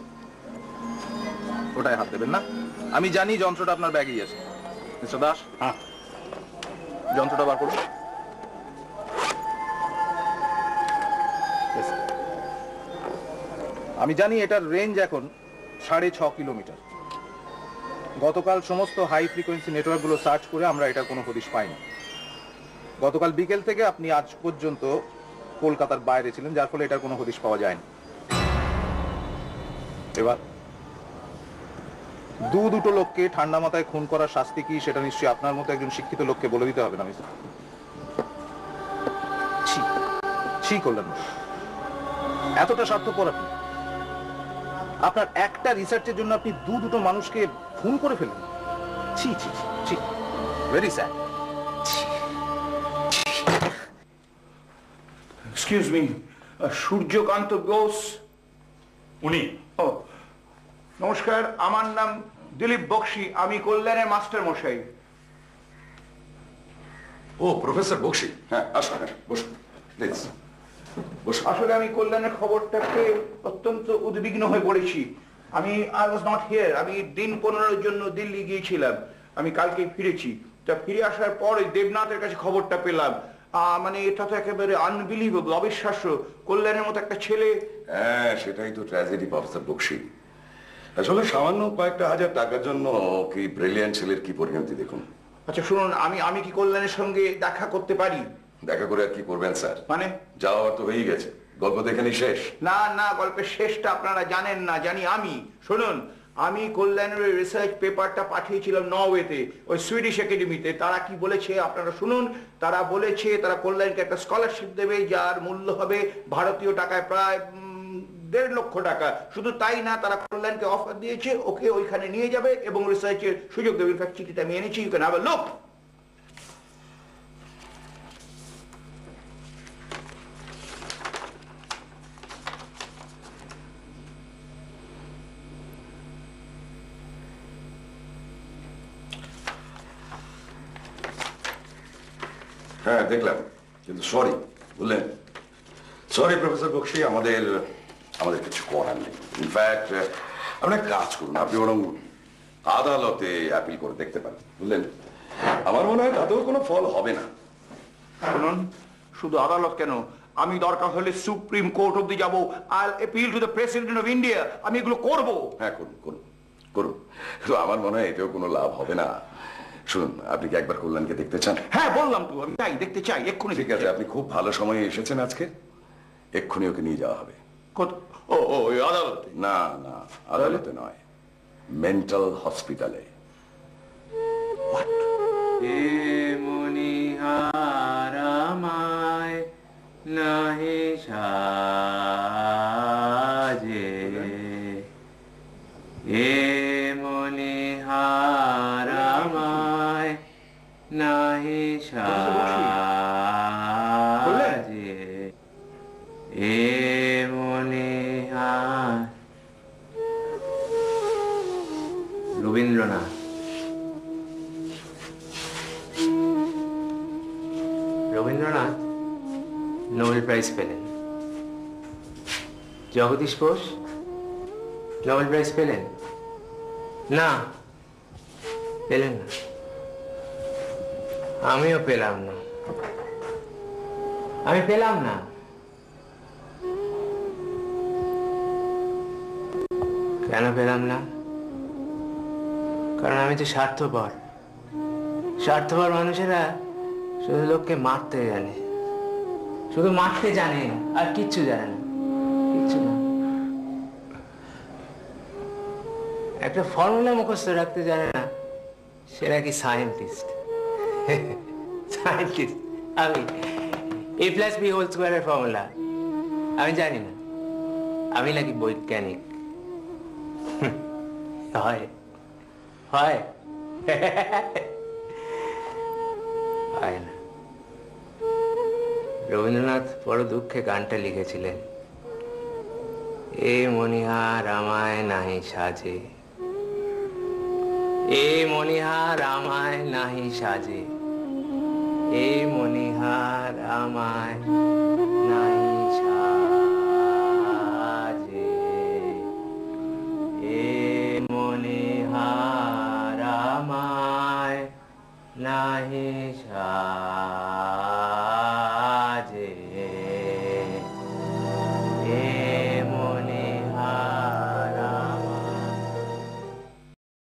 ওটাই হাত দেবেন না। আমি জানি যন্ত্রটা আপনার ব্যাগেই আছে। মিস্টার দাস, হ্যাঁ, যন্ত্রটা বার করুন। আমি জানি এটার রেঞ্জ এখন সাড়ে ছ কিলোমিটার। গতকাল সমস্ত হাই ফ্রিকোয়েন্সি নেটওয়ার্কগুলো সার্চ করে আমরা এটার কোনো হদিশ পাইনি। গতকাল বিকেল থেকে আপনি আজ পর্যন্ত কলকাতার বাইরে ছিলেন, যার ফলে এটার কোনো হদিশ পাওয়া যায়নি। এবার দু দুটো লোককে ঠান্ডা মাথায় খুন করার শাস্তি কি, সেটা নিশ্চয়ই আপনার মতো একজন শিক্ষিত লোককে বলে দিতে হবে না মিস্টার? ছি ছি, করলেন না। এতটা স্বার্থপর আপনি? আপনার একটা রিসার্চের জন্য আপনি দু দুটো মানুষকে খুন করে ফেলেন। ছি ছি ছি, very sad. Excuse me, Suryakanta Bose? উনি? ও নমস্কার, আমার নাম দিলীপ বক্সি, আমি কল্যাণের মাস্টার মশাই। ও প্রফেসর বক্সি, হ্যাঁ আসুন, হ্যাঁ বসুন প্লিজ বসুন। আসলে আমি কল্যাণের খবরটাকে অত্যন্ত উদ্বিগ্ন হয়ে পড়েছি। আমি আই ওয়াজ নট হিয়ার, আমি দিন পনেরোর জন্য দিল্লি গিয়েছিলাম। আমি কালকে ফিরেছি। তা ফিরে আসার পরে দেবনাথের কাছে খবরটা পেলাম। আহ, মানে এটা তো একেবারে আনবিলিভেবল, অবিশ্বাস্য। কল্যাণের মতো একটা ছেলে। হ্যাঁ সেটাই তো ট্র্যাজেডি প্রফেসর বক্সি। আসলে সামান্য কয়েকটা হাজার টাকার জন্য কি ব্রিলিয়ান্ট ছেলের কি পরিণতি দেখুন। আচ্ছা শুনুন, আমি আমি কি কল্যাণের সঙ্গে দেখা করতে পারি? দেখা করে আর কি করবেন স্যার? মানে যাওয়ার তো হয়েই গেছে, গল্প দেখেনি শেষ। না না, গল্পের শেষটা আপনারা জানেন না, জানি আমি। শুনুন, আমি কল্যাণের রিসার্চ পেপারটা পাঠিয়েছিলাম নরওয়েতে, ওই সুইডিশ একাডেমিতে। তারা কি বলেছে আপনারা শুনুন। তারা বলেছে তারা কল্যাণকে একটা স্কলারশিপ দেবে, যার মূল্য হবে ভারতীয় টাকায় প্রায় দেড় লক্ষ টাকা। শুধু তাই না, তারা কল্যাণকে অফার দিয়েছে ওকে ওইখানে নিয়ে যাবে এবং রিসার্চের সুযোগ দেবে। ইনফ্যাক্ট চিঠিটা আমি এনেছি, you can have a look. হ্যাঁ দেখলাম, কিন্তু সরি বুঝলেন, সরি প্রফেসর বক্সি, আমাদের আমাদের কিছু করার নেই। ইনফ্যাক্ট আপনি এক কাজ করুন, আপনি বরং আদালতে অ্যাপিল করে দেখতে পারেন, বুঝলেন। আমার মনে হয় তাতেও কোনো ফল হবে না। শুনুন, শুধু আদালত কেন, আমি দরকার হলে সুপ্রিম কোর্ট অব্দি যাবো। I appeal to the president of India. আমি এগুলো করব। হ্যাঁ করুন করুন করুন, কিন্তু আমার মনে হয় এতেও কোনো লাভ হবে না। শুনুন, আপনি কি একবার কল্যাণকে দেখতে চান? হ্যাঁ বললাম তো, আমি চাই, দেখতে চাই, এক্ষুনি। ঠিক আছে, আপনি খুব ভালো সময়ে এসেছেন আজকে, এক্ষুনি ওকে নিয়ে যাওয়া হবে। ও ও আদালতে? না না, আদালতে নয়, মেন্টাল হসপিটালে। হে মনিহারামায় নাহি সাজে, হে মনিহারামায় নাহি সাজে, হে মনিহার। রবীন্দ্রনাথ। রবীন্দ্রনাথ নোবেল প্রাইজ পেলেন। জগদীশ বোস নোবেল প্রাইজ পেলেন না, পেলেন না। আমিও পেলাম না, আমি পেলাম না। কেন পেলাম না? কারণ আমি তো স্বার্থপর। স্বার্থপর মানুষেরা শুধু লোককে মারতে জানে, শুধু মারতে জানে, আর কিচ্ছু জানে না, কিচ্ছু না। একটা ফর্মুলা মুখস্থ রাখতে জানে না, সেটা কি সায়েন্টিস্ট? সায়েন্টিস্ট আমি এ প্লাস বি হোল স্কোয়ারের ফর্মুলা আমি জানি না, আমি নাকি বৈজ্ঞানিক? হয় হয় হয় না। রবীন্দ্রনাথ বড় দুঃখে গানটা লিখেছিলেন, এ মনিহার আমায় নাহি সাজে, এ মনিহার আমায় নাহি সাজে, এ মনিহার আমায় নাহি সাজে, এ মনিহার আমায় নাহি